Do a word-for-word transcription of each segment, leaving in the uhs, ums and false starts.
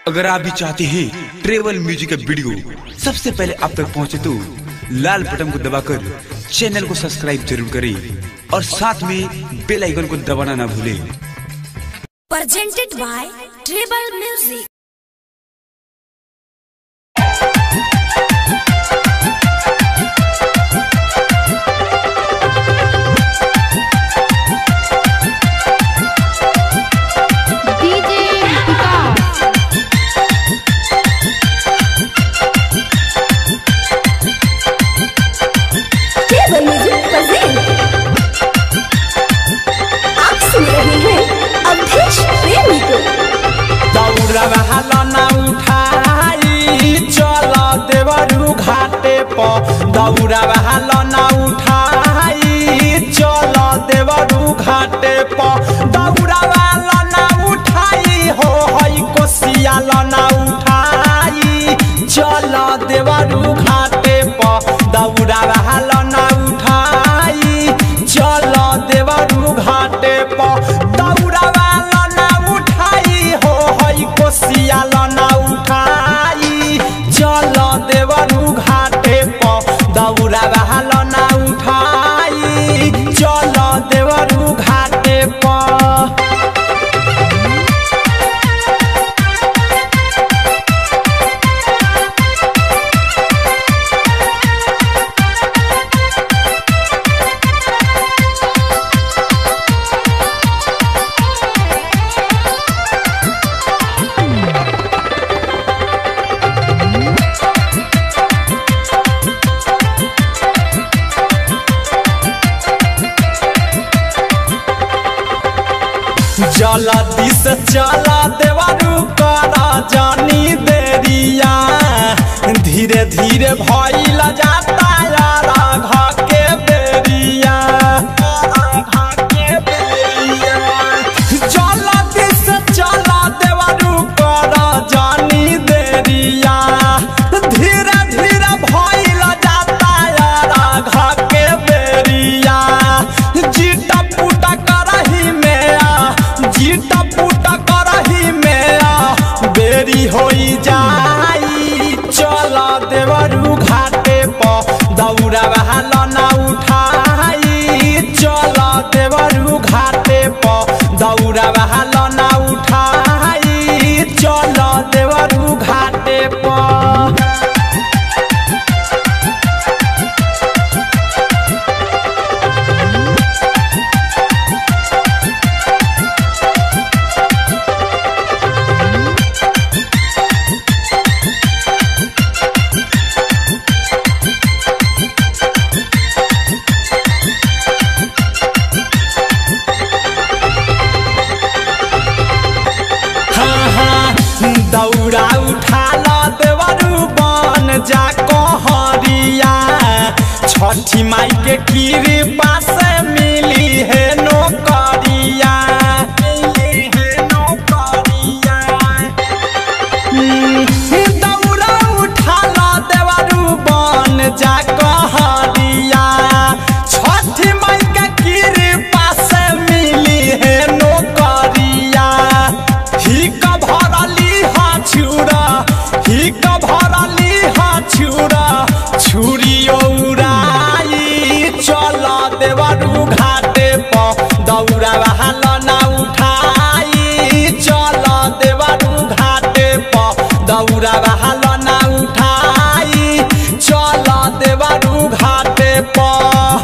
अगर आप भी चाहते हैं ट्रेवल म्यूजिक का वीडियो सबसे पहले आप तक पहुंचे तो लाल बटन को दबाकर चैनल को सब्सक्राइब जरूर करें और साथ में बेल आइकन को दबाना ना भूलें। Presented by Tribal Music. दौरा बहाल ना उठाई चल देवरू घाटे पर दौरा बहाल ना उठाई हो हई कोसियाल ना उठाई चल देवरू घाटे पर दौरा बहाल ना उठाई चल देवरू घाटे पर दौरा बहाल ना उठाई हो हई कोसियाल ना उठाई चल देवरू घाटे पर दौरा बहाल ना उठाई चल देवरू घाटे पर। जल्दी से चला देवरू कर जानी देरिया धीरे धीरे भइल जाता यार घर के बेरिया जल्दी से चला देवरू कर जानी देरिया धीरे धीरे भइल जाता यार घर के बेरिया जीटा पुटा करही में जीटा पुटा करही में बेरी होई जाई चल देवरू घाटे पर दौरा बहाल ना उठाई चल देवरू घाटे पर दौरा बहाल ना उठाई चल देवरू घाटे पर। दौरा उठा ला देवरू बन जा कहरिया छठी माई के कृपा से मिली है नौकरिया दौरा उठा ला देवरू बन जा कहरिया छठी माई के कृपा से मिली है नौकरिया ही भरली छुरा ही भरली हा छुरा छुरी उड़ाई चल देवरू घाटे पर दौरा बहाल ना उठाई चल देवरू घाटे पर दौरा बहाल ना उठाई चल देवरू घाटे पर।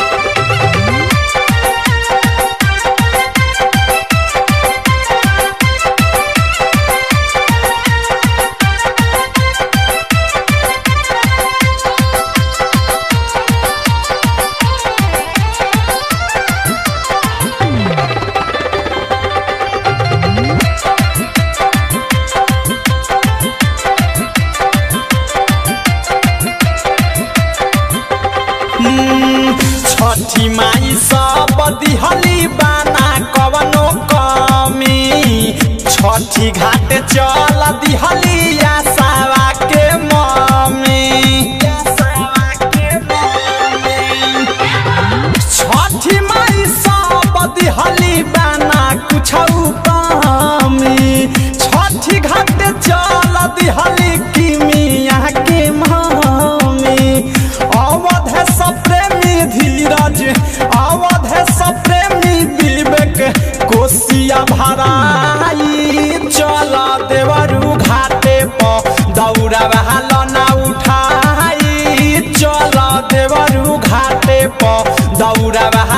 छठी माई सब दिहली बाना कवनो कमी छठी घाट चल दिहली आसावा के मम्मी छठी माई सब दिहली बाना कुछ कमी छठी घाट चल देवरू घाटे प दौरा बहालो ना उठाई चल देवरू घाटे प दौरा